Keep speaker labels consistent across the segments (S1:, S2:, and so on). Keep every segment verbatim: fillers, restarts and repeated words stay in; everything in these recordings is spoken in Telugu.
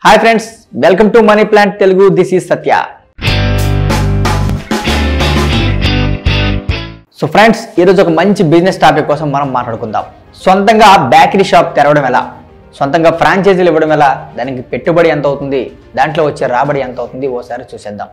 S1: Hi friends, welcome to money plant Telugu. This is Satya. So friends, ఈరోజు ఒక మంచి బిజినెస్ టాపిక్ కోసం మనం మాట్లాడుకుందాం. సొంతంగా బేకరీ షాప్ తెరవడం ఎలా, సొంతంగా ఫ్రాంచైజీలు ఇవ్వడం ఎలా, దానికి పెట్టుబడి ఎంత అవుతుంది, దాంట్లో వచ్చే రాబడి ఎంత అవుతుంది, ఓసారి చూసేద్దాం.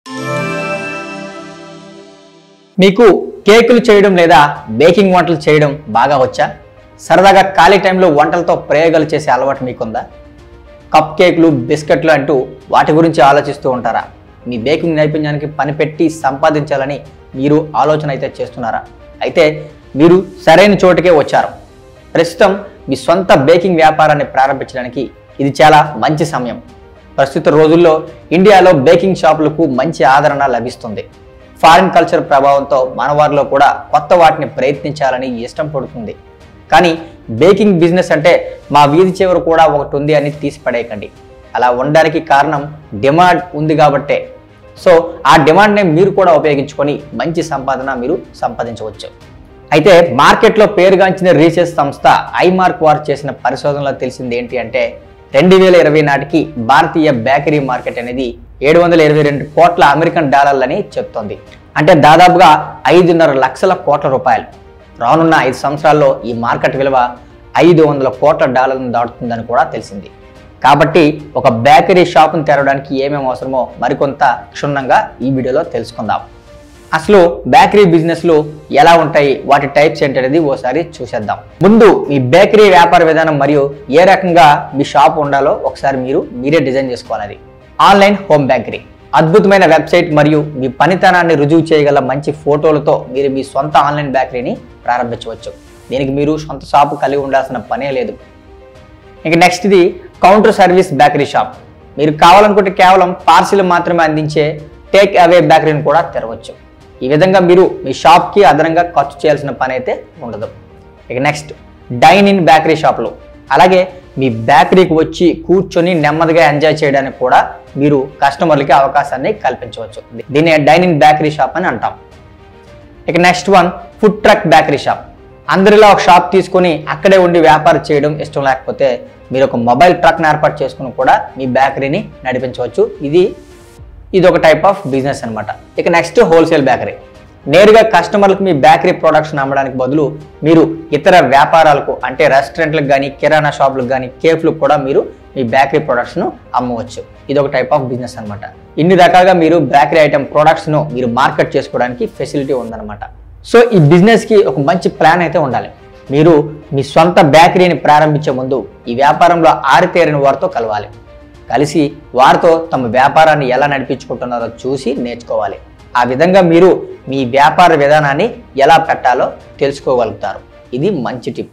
S1: మీకు కేకులు చేయడం లేదా బేకింగ్ వంటలు చేయడం బాగా వచ్చా? సరదాగా ఖాళీ టైంలో వంటలతో ప్రయోగాలు చేసే అలవాటు మీకుందా? కప్ కేకులు, బిస్కెట్లు అంటూ వాటి గురించి ఆలోచిస్తూ ఉంటారా? మీ బేకింగ్ నైపుణ్యానికి పనిపెట్టి సంపాదించాలని మీరు ఆలోచన అయితే చేస్తున్నారా? అయితే మీరు సరైన చోటుకే వచ్చారు. ప్రస్తుతం మీ సొంత బేకింగ్ వ్యాపారాన్ని ప్రారంభించడానికి ఇది చాలా మంచి సమయం. ప్రస్తుత రోజుల్లో ఇండియాలో బేకింగ్ షాపులకు మంచి ఆదరణ లభిస్తుంది. ఫారిన్ కల్చర్ ప్రభావంతో మనవారిలో కూడా కొత్త వాటిని ప్రయత్నించాలని ఇష్టం పడుతుంది. కానీ బేకింగ్ బిజినెస్ అంటే మా వీధి చివర కూడా ఒకటి ఉంది అని తీసి పడేయకండి. అలా ఉండడానికి కారణం డిమాండ్ ఉంది కాబట్టే. సో ఆ డిమాండ్ని మీరు కూడా ఉపయోగించుకొని మంచి సంపాదన మీరు సంపాదించవచ్చు. అయితే మార్కెట్లో పేరుగాంచిన రీసెర్చ్ సంస్థ ఐమార్క్ వారు చేసిన పరిశోధనలో తెలిసింది ఏంటి అంటే, రెండు వేల ఇరవై నాటికి భారతీయ బేకరీ మార్కెట్ అనేది ఏడు వందల ఇరవై రెండు కోట్ల అమెరికన్ డాలర్లని చెప్తోంది. అంటే దాదాపుగా ఐదున్నర లక్షల కోట్ల రూపాయలు. రానున్న ఐదు సంవత్సరాల్లో ఈ మార్కెట్ విలువ ఐదు వందల కోట్ల డాలర్లను దాటుతుందని కూడా తెలిసింది. కాబట్టి ఒక బేకరీ షాప్ను తెరవడానికి ఏమేమి అవసరమో మరికొంత క్షుణ్ణంగా ఈ వీడియోలో తెలుసుకుందాం. అసలు బేకరీ బిజినెస్లు ఎలా ఉంటాయి, వాటి టైప్స్ ఏంటనేది ఓసారి చూసేద్దాం. ముందు మీ బేకరీ వ్యాపార విధానం మరియు ఏ రకంగా మీ షాప్ ఉండాలో ఒకసారి మీరు మీరే డిజైన్ చేసుకోవాలి. ఆన్లైన్ హోమ్ బేకరీ, అద్భుతమైన వెబ్సైట్ మరియు మీ పనితనాన్ని రుజువు చేయగల మంచి ఫోటోలతో మీరు మీ సొంత ఆన్లైన్ బేకరీని ప్రారంభించవచ్చు. దీనికి మీరు సొంత షాపు కలిగి ఉండాల్సిన పనే లేదు. ఇక నెక్స్ట్ ఇది కౌంటర్ సర్వీస్ బేకరీ షాప్. మీరు కావాలనుకుంటే కేవలం పార్సిల్ మాత్రమే అందించే టేక్ అవే బేకరీని కూడా తెరవచ్చు. ఈ విధంగా మీరు మీ షాప్కి అదనంగా ఖర్చు చేయాల్సిన పని అయితే ఉండదు. ఇక నెక్స్ట్ డైన్ ఇన్ బేకరీ షాపులు. అలాగే మీ బేకరీకి వచ్చి కూర్చొని నెమ్మదిగా ఎంజాయ్ చేయడానికి కూడా మీరు కస్టమర్లకి అవకాశాన్ని కల్పించవచ్చు. దీన్ని డైన్ ఇన్ బేకరీ షాప్ అని అంటాం. ఇక next one food truck bakery shop. అందరిలో ఒక షాప్ తీసుకొని అక్కడే ఉండి వ్యాపారం చేయడం ఇష్టం లేకపోతే మీరు ఒక మొబైల్ ట్రక్ని ఏర్పాటు చేసుకుని కూడా మీ బేకరీని నడిపించవచ్చు. ఇది ఇది ఒక టైప్ ఆఫ్ బిజినెస్ అనమాట. ఇక నెక్స్ట్ హోల్సేల్ బేకరీ. నేరుగా కస్టమర్లకు మీ బేకరీ ప్రొడక్ట్స్ అమ్మడానికి బదులు మీరు ఇతర వ్యాపారాలకు అంటే రెస్టారెంట్లకు కానీ, కిరాణా షాపులకు కానీ, కేఫ్లకు కూడా మీరు మీ బేకరీ ప్రొడక్ట్స్ను అమ్మవచ్చు. ఇది ఒక టైప్ ఆఫ్ బిజినెస్ అనమాట. ఇన్ని రకాలుగా మీరు బేకరీ ఐటమ్ ప్రొడక్ట్స్ను మీరు మార్కెట్ చేసుకోవడానికి ఫెసిలిటీ ఉందన్నమాట. సో ఈ బిజినెస్కి ఒక మంచి ప్లాన్ అయితే ఉండాలి. మీరు మీ సొంత బేకరీని ప్రారంభించే ముందు ఈ వ్యాపారంలో ఆరితేరిన వారితో కలవాలి. కలిసి వారితో తమ వ్యాపారాన్ని ఎలా నడిపించుకుంటున్నారో చూసి నేర్చుకోవాలి. ఆ విధంగా మీరు మీ వ్యాపార విధానాన్ని ఎలా పెట్టాలో తెలుసుకోగలుగుతారు. ఇది మంచి టిప్.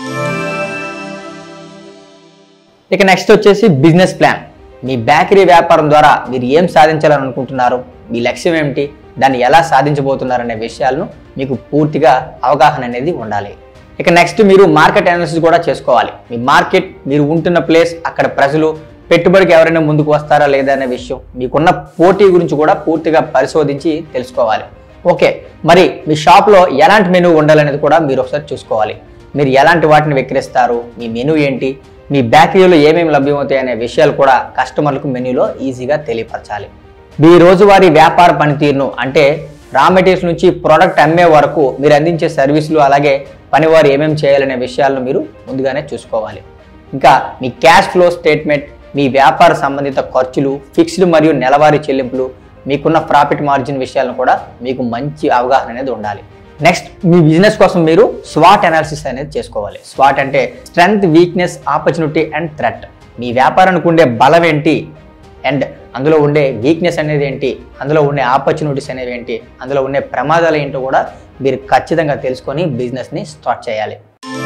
S1: ఇక నెక్స్ట్ వచ్చేసి బిజినెస్ ప్లాన్. మీ బేకరీ వ్యాపారం ద్వారా మీరు ఏం సాధించాలని అనుకుంటున్నారు, మీ లక్ష్యం ఏమిటి, దాన్ని ఎలా సాధించబోతున్నారనే విషయాలను మీకు పూర్తిగా అవగాహన అనేది ఉండాలి. ఇక నెక్స్ట్ మీరు మార్కెట్ అనాలిసిస్ కూడా చేసుకోవాలి. మీ మార్కెట్, మీరు ఉంటున్న ప్లేస్, అక్కడ ప్రజలు, పెట్టుబడికి ఎవరైనా ముందుకు వస్తారా లేదా అనే విషయం, మీకున్న పోటీ గురించి కూడా పూర్తిగా పరిశోధించి తెలుసుకోవాలి. ఓకే, మరి మీ షాప్లో ఎలాంటి మెనూ ఉండాలనేది కూడా మీరు ఒకసారి చూసుకోవాలి. మీరు ఎలాంటి వాటిని విక్రయిస్తారు, మీ మెనూ ఏంటి, మీ బేకరీలో ఏమేమి లభ్యమవుతాయి అనే విషయాలు కూడా కస్టమర్లకు మెనూలో ఈజీగా తెలియపరచాలి. మీ రోజువారీ వ్యాపార పనితీరును అంటే రా మెటీరియల్స్ నుంచి ప్రోడక్ట్ అమ్మే వరకు మీరు అందించే సర్వీసులు, అలాగే పనివారు ఏమేమి చేయాలనే విషయాలను మీరు ముందుగానే చూసుకోవాలి. ఇంకా మీ క్యాష్ ఫ్లో స్టేట్మెంట్, మీ వ్యాపార సంబంధిత ఖర్చులు, ఫిక్స్డ్ మరియు నెలవారీ చెల్లింపులు, మీకున్న ప్రాఫిట్ మార్జిన్ విషయాలను కూడా మీకు మంచి అవగాహన అనేది ఉండాలి. నెక్స్ట్ మీ బిజినెస్ కోసం మీరు స్వాట్ అనాలిసిస్ అనేది చేసుకోవాలి. స్వాట్ అంటే strength, weakness, opportunity and threat. మీ వ్యాపారానికి ఉండే బలం ఏంటి అండ్ అందులో ఉండే వీక్నెస్ అనేది ఏంటి, అందులో ఉండే ఆపర్చునిటీస్ అనేవి ఏంటి, అందులో ఉండే ప్రమాదాలు ఏంటో కూడా మీరు ఖచ్చితంగా తెలుసుకొని బిజినెస్ని స్టార్ట్ చేయాలి.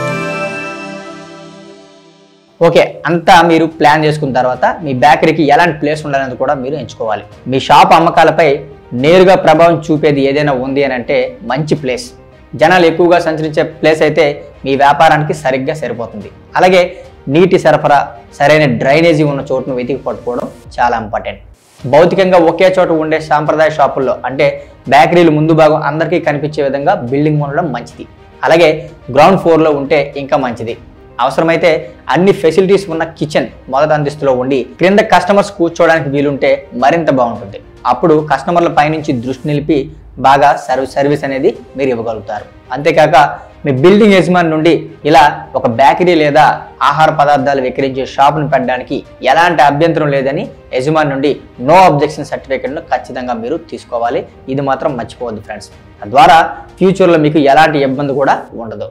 S1: ఓకే, అంతా మీరు ప్లాన్ చేసుకున్న తర్వాత మీ బేకరీకి ఎలాంటి ప్లేస్ ఉండాలనేది కూడా మీరు ఎంచుకోవాలి. మీ షాప్ అమ్మకాలపై నేరుగా ప్రభావం చూపేది ఏదైనా ఉంది అని అంటే మంచి ప్లేస్. జనాలు ఎక్కువగా సంచరించే ప్లేస్ అయితే మీ వ్యాపారానికి సరిగ్గా సరిపోతుంది. అలాగే నీటి సరఫరా, సరైన డ్రైనేజీ ఉన్న చోటును వెతికి పట్టుకోవడం చాలా ఇంపార్టెంట్. భౌతికంగా ఒకే చోట ఉండే సాంప్రదాయ షాపుల్లో అంటే బేకరీలు ముందు భాగం అందరికీ కనిపించే విధంగా బిల్డింగ్ ఉండడం మంచిది. అలాగే గ్రౌండ్ ఫ్లోర్లో ఉంటే ఇంకా మంచిది. అవసరమైతే అన్ని ఫెసిలిటీస్ ఉన్న కిచెన్ మొదటి అంతస్తులో ఉండి క్రింద కస్టమర్స్ కూర్చోవడానికి వీలుంటే మరింత బాగుంటుంది. అప్పుడు కస్టమర్ల పైనుంచి దృష్టి నిలిపి బాగా సర్వీస్ సర్వీస్ అనేది మీరు ఇవ్వగలుగుతారు. అంతేకాక మీ బిల్డింగ్ యజమాని నుండి ఇలా ఒక బేకరీ లేదా ఆహార పదార్థాలు విక్రయించే షాప్ను పెట్టడానికి ఎలాంటి అభ్యంతరం లేదని యజమాని నుండి నో అబ్జెక్షన్ సర్టిఫికేట్ను ఖచ్చితంగా మీరు తీసుకోవాలి. ఇది మాత్రం మర్చిపోవద్దు ఫ్రెండ్స్. తద్వారా ఫ్యూచర్లో మీకు ఎలాంటి ఇబ్బంది కూడా ఉండదు.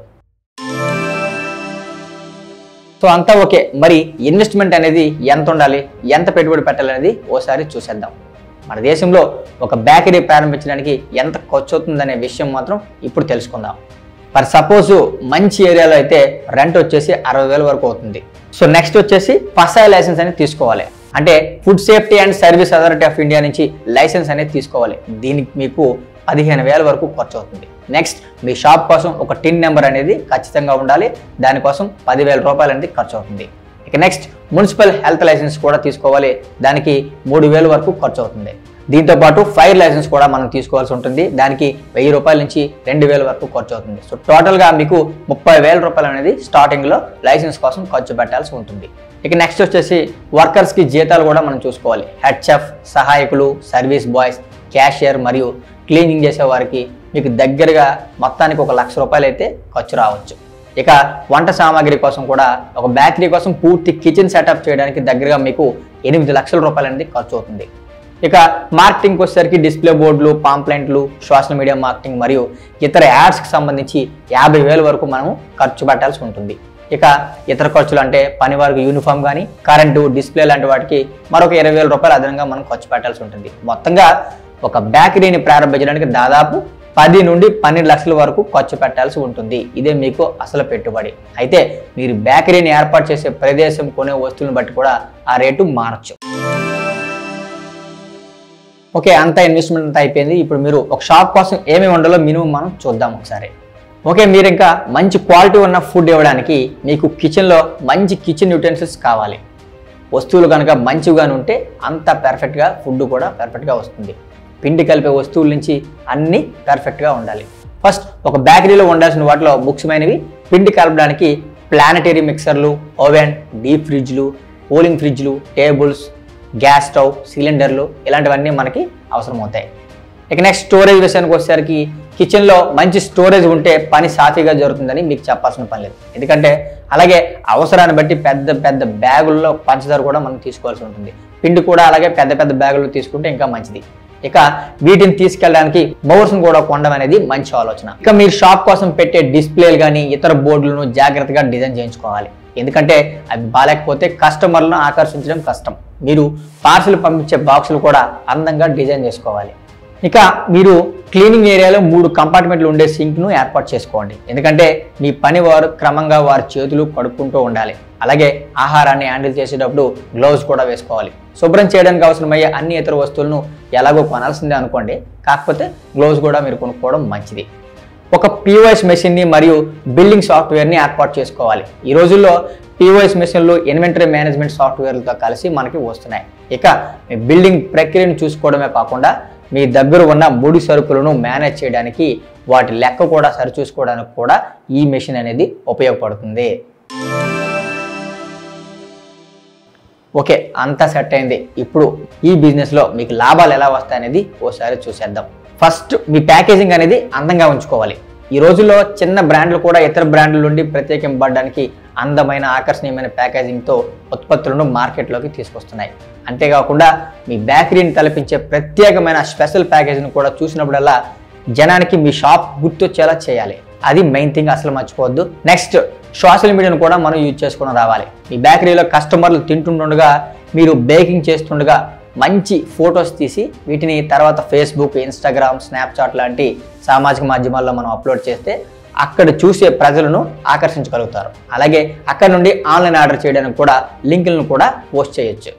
S1: సో అంతా ఓకే. మరి ఇన్వెస్ట్మెంట్ అనేది ఎంత ఉండాలి, ఎంత పెట్టుబడి పెట్టాలనేది ఓసారి చూసేద్దాం. మన దేశంలో ఒక బేకరీ ప్రారంభించడానికి ఎంత ఖర్చు అవుతుందనే విషయం మాత్రం ఇప్పుడు తెలుసుకుందాం. ఫర్ సపోజ్ మంచి ఏరియాలో అయితే రెంట్ వచ్చేసి అరవై వేల వరకు అవుతుంది. సో నెక్స్ట్ వచ్చేసి ఫసాయి లైసెన్స్ అనేది తీసుకోవాలి. అంటే food safety and service authority of India నుంచి లైసెన్స్ అనేది తీసుకోవాలి. దీనికి మీకు పదిహేను వేల వరకు ఖర్చు అవుతుంది. నెక్స్ట్ మీ షాప్ కోసం ఒక టిన్ నెంబర్ అనేది ఖచ్చితంగా ఉండాలి. దానికోసం పదివేల రూపాయలు అనేది ఖర్చు అవుతుంది. ఇక నెక్స్ట్ మున్సిపల్ హెల్త్ లైసెన్స్ కూడా తీసుకోవాలి. దానికి మూడు వేల వరకు ఖర్చు అవుతుంది. దీంతో పాటు ఫైర్ లైసెన్స్ కూడా మనం తీసుకోవాల్సి ఉంటుంది. దానికి వెయ్యి రూపాయల నుంచి రెండు వేల వరకు ఖర్చు అవుతుంది. సో టోటల్గా మీకు ముప్పై వేల రూపాయలు అనేది స్టార్టింగ్లో లైసెన్స్ కోసం ఖర్చు పెట్టాల్సి ఉంటుంది. ఇక నెక్స్ట్ వచ్చేసి వర్కర్స్కి జీతాలు కూడా మనం చూసుకోవాలి. హెడ్ చెఫ్, సహాయకులు, సర్వీస్ బాయ్స్, క్యాషియర్ మరియు క్లీనింగ్ చేసే వారికి మీకు దగ్గరగా మొత్తానికి ఒక లక్ష రూపాయలు అయితే ఖర్చు రావచ్చు. ఇక వంట సామాగ్రి కోసం కూడా ఒక బేకరీ కోసం పూర్తి కిచెన్ సెటప్ చేయడానికి దగ్గరగా మీకు ఎనిమిది లక్షల రూపాయలు అనేది ఖర్చు అవుతుంది. ఇక మార్కెటింగ్కి వచ్చేసరికి డిస్ప్లే బోర్డులు, పాంప్లెంట్లు, సోషల్ మీడియా మార్కెటింగ్ మరియు ఇతర యాడ్స్కి సంబంధించి యాభై వేల వరకు మనం ఖర్చు పెట్టాల్సి ఉంటుంది. ఇక ఇతర ఖర్చులు అంటే పని వారికి యూనిఫామ్ కానీ కరెంటు, డిస్ప్లే లాంటి వాటికి మరొక ఇరవై వేల రూపాయలు అదనంగా మనం ఖర్చు పెట్టాల్సి ఉంటుంది. మొత్తంగా ఒక బేకరీని ప్రారంభించడానికి దాదాపు పది నుండి పన్నెండు లక్షల వరకు ఖర్చు పెట్టాల్సి ఉంటుంది. ఇదే మీకు అసలు పెట్టుబడి. అయితే మీరు బేకరీని ఏర్పాటు చేసే ప్రదేశం, కొనే వస్తువులను బట్టి కూడా ఆ రేటు మారచ్చు. ఓకే, అంతా ఇన్వెస్ట్మెంట్ అంతా అయిపోయింది. ఇప్పుడు మీరు ఒక షాప్ కోసం ఏమేమి ఉండాలో మినిమం మనం చూద్దాం ఒకసారి. ఓకే, మీరు ఇంకా మంచి క్వాలిటీ ఉన్న ఫుడ్ ఇవ్వడానికి మీకు కిచెన్లో మంచి కిచెన్ యూటెన్సిల్స్ కావాలి. వస్తువులు కనుక మంచిగానే ఉంటే అంత పర్ఫెక్ట్గా ఫుడ్ కూడా పర్ఫెక్ట్గా వస్తుంది. పిండి కలిపే వస్తువుల నుంచి అన్నీ పర్ఫెక్ట్గా ఉండాలి. ఫస్ట్ ఒక బేకరీలో ఉండాల్సిన వాటిలో ముఖ్యమైనవి పిండి కలపడానికి ప్లానటరీ మిక్సర్లు, ఓవెన్, డీప్ ఫ్రిడ్జ్లు, కూలింగ్ ఫ్రిడ్జ్లు, టేబుల్స్, గ్యాస్ స్టవ్, సిలిండర్లు ఇలాంటివన్నీ మనకి అవసరం అవుతాయి. ఇక నెక్స్ట్ స్టోరేజ్ విషయానికి వచ్చేసరికి కిచెన్లో మంచి స్టోరేజ్ ఉంటే పని సాఫీగా జరుగుతుందని మీకు చెప్పాల్సిన పని లేదు. ఎందుకంటే అలాగే అవసరాన్ని బట్టి పెద్ద పెద్ద బ్యాగుల్లో పంచదార కూడా మనం తీసుకోవాల్సి ఉంటుంది. పిండి కూడా అలాగే పెద్ద పెద్ద బ్యాగుల్లో తీసుకుంటే ఇంకా మంచిది. ఇక వీటిని తీసుకెళ్ళడానికి మౌర్స్ను కూడా కొనడం అనేది మంచి ఆలోచన. ఇక మీరు షాప్ కోసం పెట్టే డిస్ప్లేలు కానీ ఇతర బోర్డులను జాగ్రత్తగా డిజైన్ చేయించుకోవాలి. ఎందుకంటే అవి బాగాలేకపోతే కస్టమర్లను ఆకర్షించడం కష్టం. మీరు పార్సిల్ పంపించే బాక్సులు కూడా అందంగా డిజైన్ చేసుకోవాలి. ఇక మీరు క్లీనింగ్ ఏరియాలో మూడు కంపార్ట్మెంట్లు ఉండే సింక్ను ఏర్పాటు చేసుకోండి. ఎందుకంటే మీ పని వారు క్రమంగా వారి చేతులు కడుక్కుంటూ ఉండాలి. అలాగే ఆహారాన్ని హ్యాండిల్ చేసేటప్పుడు గ్లౌస్ కూడా వేసుకోవాలి. శుభ్రం చేయడానికి అవసరమయ్యే అన్ని ఇతర వస్తువులను ఎలాగో కొనాల్సిందే అనుకోండి. కాకపోతే గ్లౌస్ కూడా మీరు కొనుక్కోవడం మంచిది. ఒక పీఓఎస్ మెషిన్ని మరియు బిల్డింగ్ సాఫ్ట్వేర్ని ఏర్పాటు చేసుకోవాలి. ఈ రోజుల్లో పీఓఎస్ మెషిన్లు ఇన్వెంటరీ మేనేజ్మెంట్ సాఫ్ట్వేర్లతో కలిసి మనకి వస్తున్నాయి. ఇక మీ బిల్డింగ్ ప్రక్రియను చూసుకోవడమే కాకుండా మీ దగ్గర ఉన్న ముడి సరుకులను మేనేజ్ చేయడానికి వాటి లెక్క కూడా సరిచూసుకోవడానికి కూడా ఈ మెషిన్ అనేది ఉపయోగపడుతుంది. ఓకే, అంతా సెట్ అయింది. ఇప్పుడు ఈ బిజినెస్లో మీకు లాభాలు ఎలా వస్తాయనేది ఓసారి చూసేద్దాం. ఫస్ట్ మీ ప్యాకేజింగ్ అనేది అందంగా ఉంచుకోవాలి. ఈ రోజుల్లో చిన్న బ్రాండ్లు కూడా ఇతర బ్రాండ్ల నుండి ప్రత్యేకింపబడడానికి అందమైన ఆకర్షణీయమైన ప్యాకేజింగ్తో ఉత్పత్తులను మార్కెట్లోకి తీసుకొస్తున్నాయి. అంతేకాకుండా మీ బేకరీని తలపించే ప్రత్యేకమైన స్పెషల్ ప్యాకేజీని కూడా చూసినప్పుడల్లా జనానికి మీ షాప్ గుర్తొచ్చేలా చేయాలి. అది మెయిన్ థింగ్, అసలు మర్చిపోవద్దు. నెక్స్ట్ సోషల్ మీడియాను కూడా మనం యూజ్ చేసుకుని రావాలి. మీ బేకరీలో కస్టమర్లు తింటుండగా మీరు బేకింగ్ చేస్తుండగా మంచి ఫొటోస్ తీసి వీటిని తర్వాత ఫేస్బుక్, ఇన్స్టాగ్రామ్, స్నాప్చాట్ లాంటి సామాజిక మాధ్యమాల్లో మనం అప్లోడ్ చేస్తే అక్కడ చూసే ప్రజలను ఆకర్షించగలుగుతారు. అలాగే అక్కడ నుండి ఆన్లైన్ ఆర్డర్ చేయడానికి కూడా లింకులను కూడా పోస్ట్ చేయొచ్చు.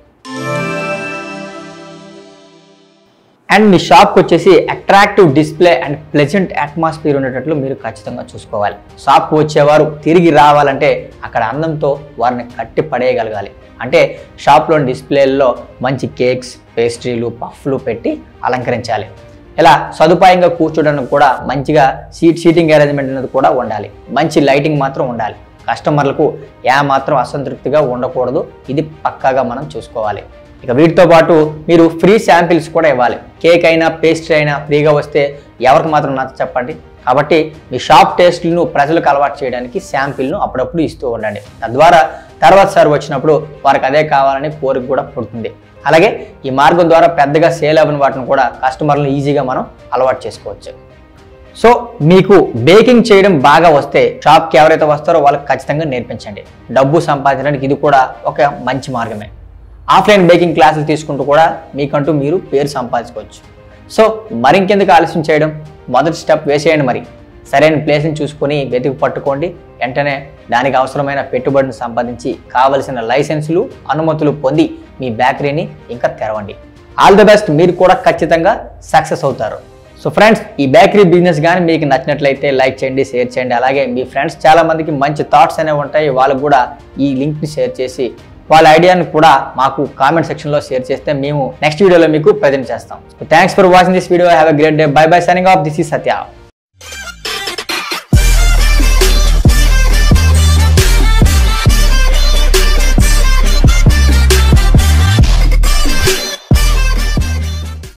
S1: అండ్ మీ షాప్కి వచ్చేసి attractive display and pleasant atmosphere ఉండేటట్లు మీరు ఖచ్చితంగా చూసుకోవాలి. షాప్కి వచ్చేవారు తిరిగి రావాలంటే అక్కడ అందంతో వారిని కట్టి పడేయగలగాలి. అంటే షాప్లోని డిస్ప్లేల్లో మంచి కేక్స్, పేస్ట్రీలు, పఫ్లు పెట్టి అలంకరించాలి. ఇలా సదుపాయంగా కూర్చోడానికి కూడా మంచిగా సీట్ సీటింగ్ అరేంజ్మెంట్ అనేది కూడా ఉండాలి. మంచి లైటింగ్ మాత్రం ఉండాలి. కస్టమర్లకు ఏమాత్రం అసంతృప్తిగా ఉండకూడదు. ఇది పక్కాగా మనం చూసుకోవాలి. ఇక వీటితో పాటు మీరు ఫ్రీ శాంపిల్స్ కూడా ఇవ్వాలి. కేక్ అయినా పేస్ట్రీ అయినా ఫ్రీగా వస్తే ఎవరికి మాత్రం నచ్చ చెప్పండి. కాబట్టి మీ షాప్ టేస్ట్లను ప్రజలకు అలవాటు చేయడానికి శాంపిల్ను అప్పుడప్పుడు ఇస్తూ ఉండండి. తద్వారా తర్వాత సార్ వచ్చినప్పుడు వారికి అదే కావాలని కోరిక కూడా పుడుతుంది. అలాగే ఈ మార్గం ద్వారా పెద్దగా సేల్ అవ్వని వాటిని కూడా కస్టమర్లను ఈజీగా మనం అలవాటు చేసుకోవచ్చు. సో మీకు బేకింగ్ చేయడం బాగా వస్తే షాప్కి ఎవరైతే వస్తారో వాళ్ళకి ఖచ్చితంగా నేర్పించండి. డబ్బు సంపాదించడానికి ఇది కూడా ఒక మంచి మార్గమే. ఆఫ్లైన్ బేకింగ్ క్లాసులు తీసుకుంటూ కూడా మీకంటూ మీరు పేరు సంపాదించుకోవచ్చు. సో మరింకెందుకు ఆలస్యం చేయడం, మొదటి స్టెప్ వేసేయండి. మరి సరైన ప్లేస్ని చూసుకొని వెతికి పట్టుకోండి. వెంటనే దానికి అవసరమైన పెట్టుబడిని సంపాదించి కావలసిన లైసెన్సులు అనుమతులు పొంది మీ బేకరీని ఇంకా తెరవండి. All the best. మీరు కూడా ఖచ్చితంగా సక్సెస్ అవుతారు. సో ఫ్రెండ్స్, ఈ బేకరీ బిజినెస్ కానీ మీకు నచ్చినట్లయితే లైక్ చేయండి, షేర్ చేయండి. అలాగే మీ ఫ్రెండ్స్ చాలా మందికి మంచి థాట్స్ అనేవి ఉంటాయి, వాళ్ళకు కూడా ఈ లింక్ని షేర్ చేసి వాళ్ళ ఐడియాని కూడా మాకు కామెంట్ సెక్షన్లో షేర్ చేస్తే మేము నెక్స్ట్ వీడియోలో మీకు ప్రజెంట్ చేస్తాం. Thanks for watching this video. Have a great day. Bye bye. Signing off. This is Satya.